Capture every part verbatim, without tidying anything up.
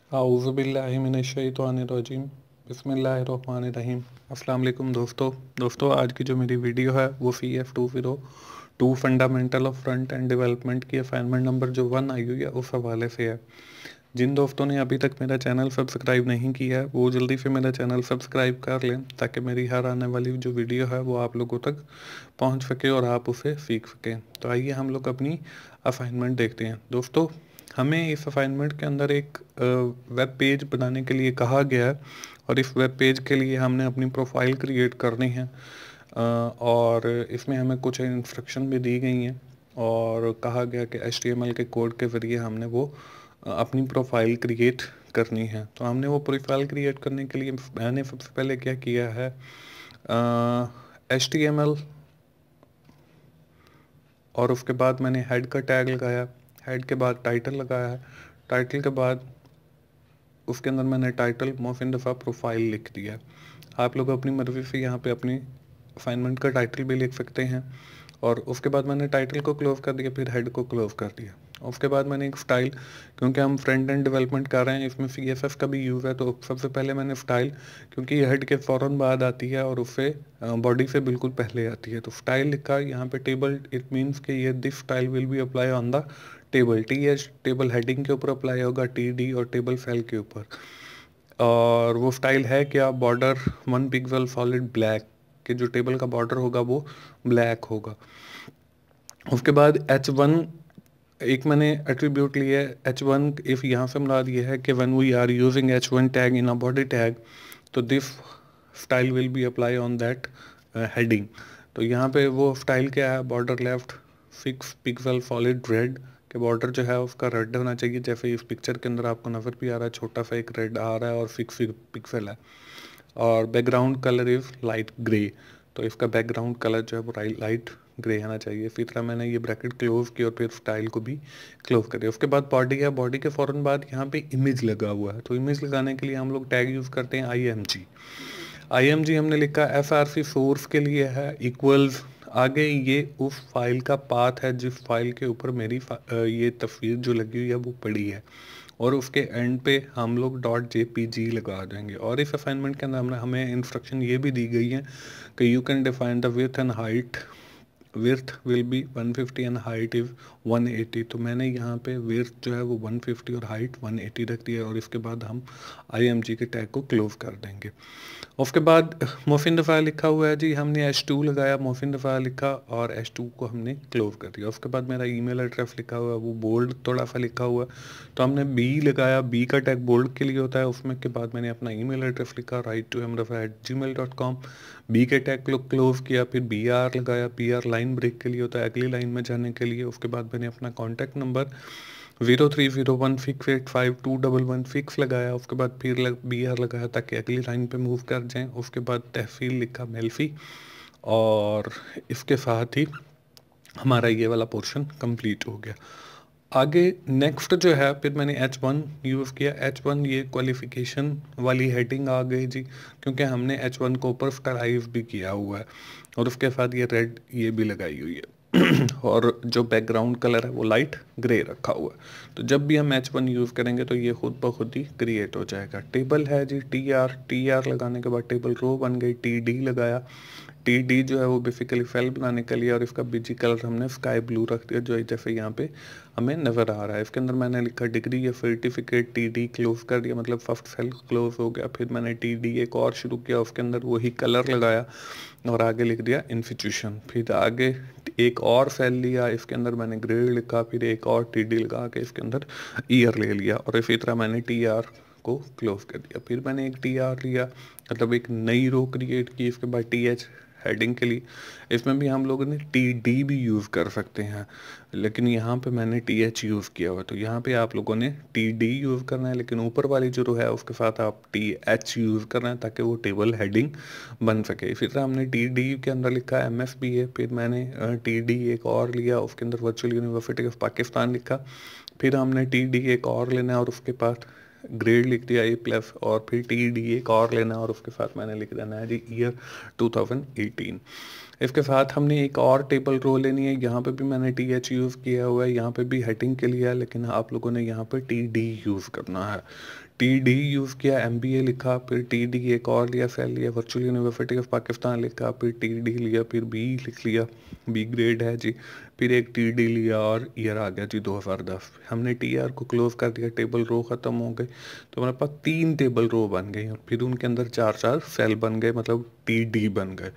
आऊज़ुबिल्लाहिमिनश्शैतानिर्रजीम बिस्मिल्लाहिर्रहमानिर्रहीम। अस्सलाम वालेकुम दोस्तों दोस्तों आज की जो मेरी वीडियो है वो C F two zero two fundamental of front end development की असाइनमेंट नंबर जो वन आई हुई है उस हवाले से है। जिन दोस्तों ने अभी तक मेरा चैनल सब्सक्राइब नहीं किया है वो जल्दी से मेरा चैनल सब्सक्राइब कर लें ताकि मेरी हर आने वाली जो वीडियो है वो आप लोगों तक पहुंच सके और आप उसे सीख सकें। तो आइए हम लोग अपनी असाइनमेंट देखते हैं। दोस्तों, हमें इस असाइनमेंट के अंदर एक वेब पेज बनाने के लिए कहा गया है और इस वेब पेज के लिए हमने अपनी प्रोफाइल क्रिएट करनी है अ, और इसमें हमें कुछ इंस्ट्रक्शन भी दी गई हैं और कहा गया कि एच टी एम एल के कोड के ज़रिए हमने वो अ, अपनी प्रोफाइल क्रिएट करनी है। तो हमने वो प्रोफाइल क्रिएट करने के लिए मैंने सबसे पहले क्या किया है, एच टी एम एल और उसके बाद मैंने हेड का टैग लगाया, हेड के बाद टाइटल लगाया है, टाइटल के बाद उसके अंदर मैंने टाइटल मोहसिन दफ़ा प्रोफाइल लिख दिया। आप लोग अपनी मर्ज़ी से यहाँ पे अपनी असाइनमेंट का टाइटल भी लिख सकते हैं और उसके बाद मैंने टाइटल को क्लोज कर दिया, फिर हेड को क्लोज कर दिया। उसके बाद मैंने एक स्टाइल, क्योंकि हम फ्रंट एंड डेवलपमेंट कर रहे हैं इसमें सी एस एस का भी यूज़ है, तो सबसे पहले मैंने स्टाइल, क्योंकि ये हेड के फ़ौरन बाद आती है और उससे बॉडी से बिल्कुल पहले आती है, तो स्टाइल लिखा यहाँ पे टेबल। इट मीन्स कि ये this style will be apply on the table. T H table heading के ऊपर अप्लाई होगा, टी डी और टेबल सेल के ऊपर। और वो स्टाइल है क्या, border one pixel solid black, कि जो टेबल का बॉर्डर होगा वो ब्लैक होगा। उसके बाद एच वन एक मैंने एट्रीब्यूट लिया है एच वन। इफ यहाँ से मुराद ये है कि when we are using H one tag in a body tag तो this style will be apply on that heading. तो यहाँ पे वो स्टाइल क्या है, border left six pixel solid red, के बॉर्डर जो है उसका रेड होना चाहिए, जैसे इस पिक्चर के अंदर आपको नजर भी आ रहा है, छोटा सा एक रेड आ रहा है और सिक्स पिक्सल है। और background colour is light grey, तो इसका बैकग्राउंड कलर जो है वो लाइट ग्रे आना चाहिए। इसी तरह मैंने ये ब्रैकेट क्लोज की और फिर स्टाइल को भी क्लोज कर दिया। उसके बाद बॉडी है, बॉडी के फ़ौरन बाद यहाँ पे इमेज लगा हुआ है, तो इमेज लगाने के लिए हम लोग टैग यूज़ करते हैं I M G. I M G हमने लिखा एफ आर सी सोर्स के लिए है इक्वल्स, आगे ये उस फाइल का पाथ है जिस फाइल के ऊपर मेरी ये तस्वीर जो लगी हुई है वो पड़ी है, और उसके एंड पे हम लोग डॉट जे पी जी लगा देंगे। और इस असाइनमेंट के अंदर हमने हमें इंस्ट्रक्शन ये भी दी गई है कि you can define the width and height. Width will be one fifty and height is one eighty, तो मैंने यहाँ पे विर्थ जो है वो वन फिफ्टी और हाइट वन एटी रख दिया और इसके बाद हम आई एम जी के टैग को क्लोज कर देंगे। उसके बाद मोहसिन दफ़ा लिखा हुआ है जी, हमने एच टू लगाया, मोहसिन दफ़ा लिखा और एच टू को हमने क्लोज कर दिया। उसके बाद मेरा ईमेल एड्रेस लिखा हुआ है वो बोल्ड थोड़ा सा लिखा हुआ है, तो हमने बी लगाया, बी का टैग बोल्ड के लिए होता है। उसमें के बाद मैंने अपना ईमेल एड्रेस लिखा write to M Rafa at gmail dot com, B के टैग को क्लोज किया, फिर बी आर लगाया, बी आर लाइन ब्रेक के लिए होता है, अगली लाइन में जाने के लिए। उसके बाद मैंने अपना contact number zero three zero one six eight five two double one six लगाया। उसके बाद फिर लग, बी आर लगाया ताकि अगली लाइन पे मूव कर जाएं। उसके बाद तहसील लिखा मेल्फी, और इसके साथ ही हमारा ये वाला पोर्शन कंप्लीट हो गया। आगे नेक्स्ट जो है, फिर मैंने एच वन यूज़ किया। एच वन ये क्वालिफिकेशन वाली हेडिंग आ गई जी, क्योंकि हमने एच वन को ऊपर स्टाइलाइज भी किया हुआ है और उसके साथ ये रेड ये भी लगाई हुई है और जो बैकग्राउंड कलर है वो लाइट ग्रे रखा हुआ है। तो जब भी हम एच वन यूज़ करेंगे तो ये खुद ब खुद ही क्रिएट हो जाएगा। टेबल है जी, टी आर, टी आर लगाने के बाद टेबल रो बन गई, टी डी लगाया, टी डी जो है वो बेसिकली सेल बनाने के लिए, और इसका बीजी कलर हमने स्काई ब्लू रख दिया जो जैसे यहाँ पे हमें नज़र आ रहा है। इसके अंदर मैंने लिखा डिग्री या सर्टिफिकेट, टी डी क्लोज कर दिया, मतलब फर्स्ट सेल क्लोज हो गया। फिर मैंने टी डी एक और शुरू किया, उसके अंदर वही कलर लगाया और आगे लिख दिया इंस्टीट्यूशन। फिर आगे एक और सेल लिया, इसके अंदर मैंने ग्रेड लिखा, फिर एक और टी डी लगा के इसके अंदर ईयर ले लिया, और इसी तरह मैंने टी आर को क्लोज कर दिया। फिर मैंने एक टी आर लिया, मतलब एक नई रो क्रिएट की। इसके बाद टी एच हेडिंग के लिए, इसमें भी हम लोगों ने टी डी भी यूज़ कर सकते हैं, लेकिन यहाँ पे मैंने टी एच यूज़ किया हुआ। तो यहाँ पे आप लोगों ने टी डी यूज़ करना है, लेकिन ऊपर वाली जो रो है उसके साथ आप टी एच यूज़ करना है ताकि वो टेबल हेडिंग बन सके। इसी तरह हमने टी डी के अंदर लिखा एम एस बी ए, फिर मैंने टी डी एक और लिया, उसके अंदर वर्चुअल यूनिवर्सिटी ऑफ पाकिस्तान लिखा। फिर हमने टी डी एक और लेना है और उसके पास ग्रेड लिख दिया ए प्लस, और फिर टी डी एक और लेना और उसके साथ मैंने लिख देना है जी ईयर टू थाउजेंड एटीन। इसके साथ हमने एक और टेबल रो लेनी है। यहाँ पे भी मैंने टी एच यूज़ किया हुआ है, यहाँ पे भी हेडिंग के लिए है, लेकिन आप लोगों ने यहाँ पे टी डी यूज़ करना है। टी डी यूज़ किया, एम बी ए लिखा, फिर टी डी एक और लिया, सेल लिया, वर्चुअल यूनिवर्सिटी ऑफ पाकिस्तान लिखा, फिर टी डी लिया, फिर बी लिख लिया, बी ग्रेड है जी, फिर एक टी डी लिया और ईयर आ गया जी दो हज़ार दस। हमने टी आर को क्लोज कर दिया, टेबल रो ख़त्म हो गई, तो हमारे पास तीन टेबल रो बन गई, फिर उनके अंदर चार चार सेल बन गए, मतलब टी डी बन गए।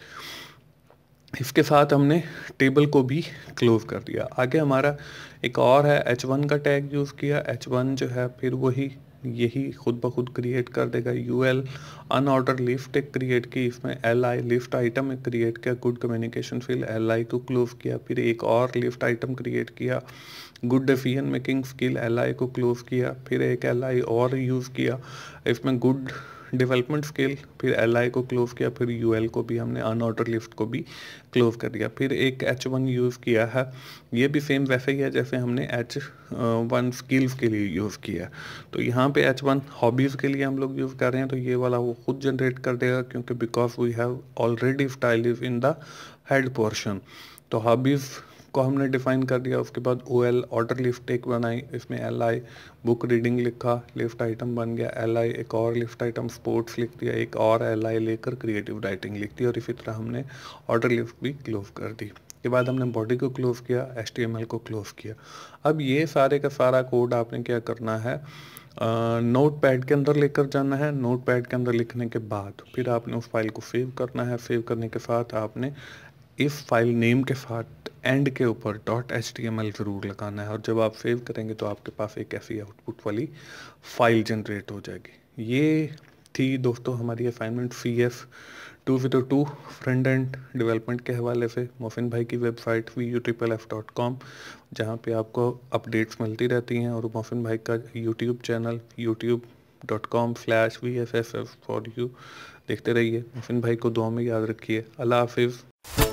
इसके साथ हमने टेबल को भी क्लोज कर दिया। आगे हमारा एक और है, एच वन का टैग यूज़ किया। एच वन जो है फिर वही यही खुद ब खुद क्रिएट कर देगा। यू एल अनऑर्डर लिस्ट एक क्रिएट की, इसमें एल आई लिस्ट आइटम एक क्रिएट किया, good communication skill L I को क्लोज किया, फिर एक और लिस्ट आइटम क्रिएट किया, good decision making skill L I को क्लोज किया, फिर एक एल आई और यूज़ किया, इसमें गुड डेवलपमेंट स्किल, फिर एल आई को क्लोज किया, फिर यू एल को भी हमने अनऑर्डर लिस्ट को भी क्लोज कर दिया, फिर एक एच वन यूज़ किया है। ये भी सेम वैसे ही है जैसे हमने एच वन स्किल्स के लिए यूज़ किया। तो यहाँ पे एच वन हॉबीज़ के लिए हम लोग यूज़ कर रहे हैं, तो ये वाला वो खुद जनरेट कर देगा, क्योंकि because we have already style in the head portion. तो हॉबीज़ को हमने डिफाइन कर दिया। उसके बाद ओ एल ऑर्डर लिस्ट एक बनाई, इसमें एल आई बुक रीडिंग लिखा, लिस्ट आइटम बन गया, एल आई एक और लिस्ट आइटम स्पोर्ट्स लिख दिया, एक और एल आई लेकर क्रिएटिव राइटिंग लिख दी, और इसी तरह हमने ऑर्डर लिस्ट भी क्लोज कर दी। के बाद हमने बॉडी को क्लोज किया, एच टी एम एल को क्लोज किया। अब ये सारे का सारा कोड आपने क्या करना है, नोट पैड के अंदर लेकर जाना है। नोट पैड के अंदर लिखने के बाद फिर आपने उस फाइल को सेव करना है। सेव करने के साथ आपने इस फाइल नेम के साथ एंड के ऊपर dot H T M L ज़रूर लगाना है, और जब आप सेव करेंगे तो आपके पास एक ऐसी आउटपुट वाली फाइल जनरेट हो जाएगी। ये थी दोस्तों हमारी assignment C S two zero two front end development के हवाले से मोहसिन भाई की website V U triple F dot com, जहाँ पे आपको अपडेट्स मिलती रहती हैं, और मोहसिन भाई का YouTube channel YouTube dot com slash V S S S for U देखते रहिए। मोहसिन भाई को दुआ में याद रखिए। अल्लाह हाफिज़।